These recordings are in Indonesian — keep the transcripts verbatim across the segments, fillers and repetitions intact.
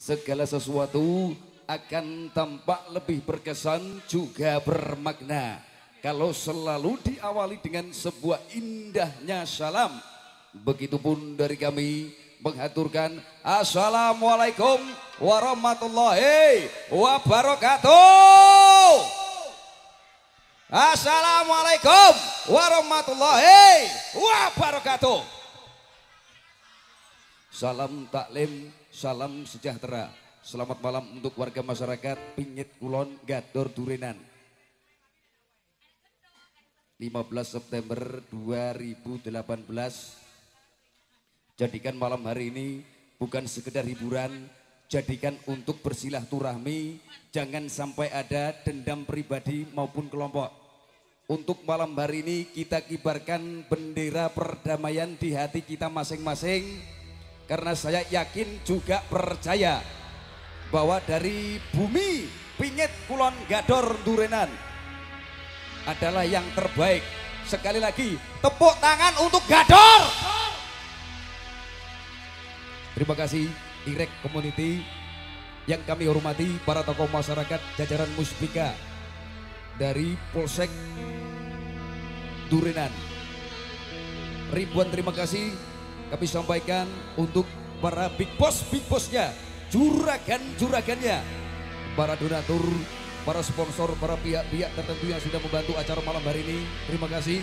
segala sesuatu akan tampak lebih berkesan juga bermakna kalau selalu diawali dengan sebuah indahnya salam. Begitupun dari kami mengaturkan assalamualaikum warahmatullahi wabarakatuh. Assalamualaikum warahmatullahi wabarakatuh. Salam taklim, salam sejahtera. Selamat malam untuk warga masyarakat Pingit Kulon Gador Durenan. lima belas September dua ribu delapan belas. Jadikan malam hari ini bukan sekedar hiburan, jadikan untuk bersilaturahmi, jangan sampai ada dendam pribadi maupun kelompok. Untuk malam hari ini kita kibarkan bendera perdamaian di hati kita masing-masing, karena saya yakin juga percaya bahwa dari bumi Pingit Kulon Gador Durenan adalah yang terbaik. Sekali lagi tepuk tangan untuk Gador. Terima kasih Direk Community yang kami hormati, para tokoh masyarakat jajaran Muspika dari Polsek Durenan. Ribuan terima kasih kami sampaikan untuk para big boss big bossnya, juragan-juragannya, para donatur, para sponsor, para pihak-pihak tertentu yang sudah membantu acara malam hari ini. Terima kasih.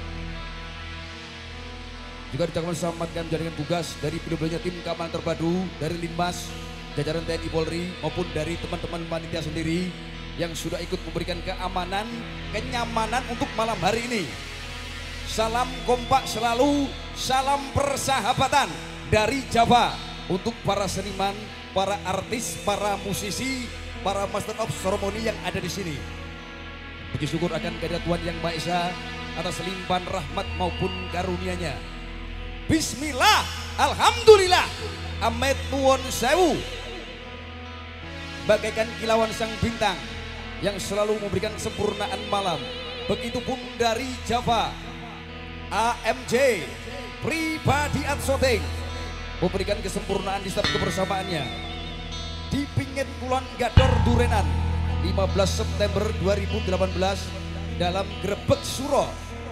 Juga diucapkan selamat kami menjalankan tugas dari beliau-beliaunya tim keamanan terpadu dari Linmas, jajaran T N I Polri maupun dari teman-teman panitia sendiri yang sudah ikut memberikan keamanan, kenyamanan untuk malam hari ini. Salam kompak selalu, salam persahabatan dari Jawa untuk para seniman, para artis, para musisi, para master of ceremony yang ada di sini. Puji syukur akan kehadirat Tuhan Yang Maha Esa atas limpahan rahmat maupun karunia-Nya. Bismillah, alhamdulillah, amet nuwun sewu. Bagaikan kilauan sang bintang yang selalu memberikan kesempurnaan malam. Begitupun dari Java, A M J, pribadi Adsoting, memberikan kesempurnaan di setiap kebersamaannya. Di Pingit Kulon Gador Durenan lima belas September dua ribu delapan belas dalam Grebek Suro.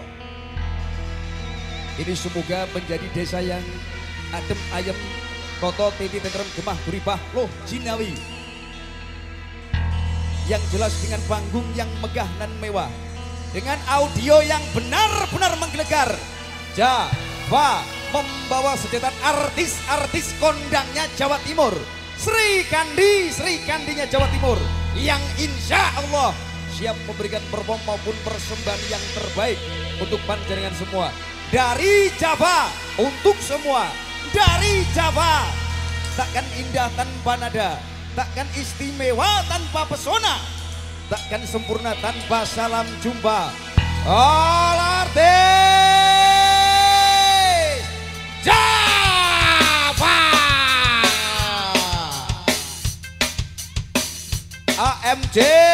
Ini semoga menjadi desa yang adem ayem, toto titi tentrem gemah guribah loh jinawi, yang jelas dengan panggung yang megah dan mewah, dengan audio yang benar-benar menggelegar. Java membawa sedetan artis-artis kondangnya Jawa Timur, Sri Kandi, Sri Kandinya Jawa Timur, yang insya Allah siap memberikan perform maupun persembahan yang terbaik untuk panjenengan semua. Dari Jawa untuk semua, dari Jawa takkan indah tanpa nada, takkan istimewa tanpa pesona, takkan sempurna tanpa salam jumpa. All artis Jawa, A M J